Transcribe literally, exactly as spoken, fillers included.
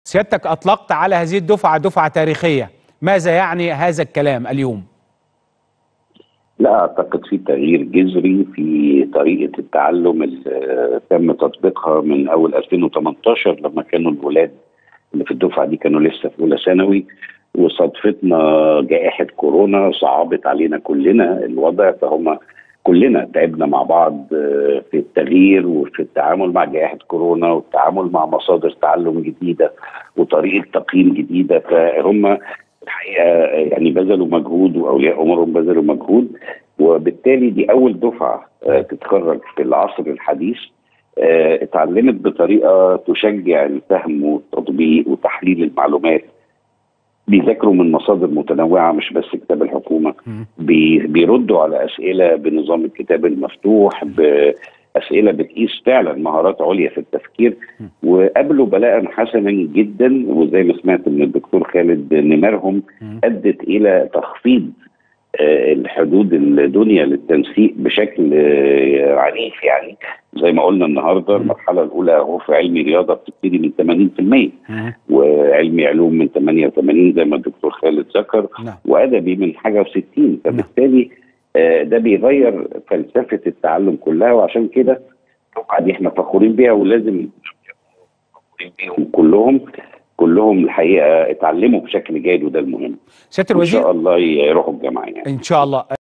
سيادتك أطلقت على هذه الدفعة دفعة تاريخية، ماذا يعني هذا الكلام اليوم؟ لا اعتقد في تغيير جذري في طريقه التعلم اللي تم تطبيقها من اول ألفين وتمنتاشر لما كانوا الولاد اللي في الدفعه دي كانوا لسه في اولى ثانوي، وصادفتنا جائحه كورونا صعبت علينا كلنا الوضع، فهم كلنا تعبنا مع بعض في التغيير وفي التعامل مع جائحه كورونا والتعامل مع مصادر تعلم جديده وطريقه تقييم جديده. فهم الحقيقه يعني بذلوا مجهود واولياء امورهم بذلوا مجهود، وبالتالي دي اول دفعه تتخرج في العصر الحديث اتعلمت بطريقه تشجع الفهم والتطبيق وتحليل المعلومات. بيذاكروا من مصادر متنوعه مش بس كتاب الحكومه، بي بيردوا على اسئله بنظام الكتاب المفتوح، باسئله بتقيس فعلا مهارات عليا في التفكير، وقابلوا بلاء حسنا جدا. وزي ما سمعت من الدكتور خالد نمرهم ادت الى تخفيض الحدود الدنيا للتنسيق بشكل عنيف. يعني زي ما قلنا النهارده المرحله الاولى هو في علمي رياضه بتبتدي من ثمانين بالمئة وعلمي علوم من ثمانية وثمانين زي ما الدكتور خالد ذكر، وادبي من حاجه وستين. فبالتالي ده بيغير فلسفه التعلم كلها، وعشان كده الدفعه دي احنا فخورين بيها ولازم فخورين بيهم كلهم كلهم الحقيقه اتعلموا بشكل جيد، وده المهم. سياده الوزير ان شاء الله يروحوا الجامعه يعني. ان شاء الله.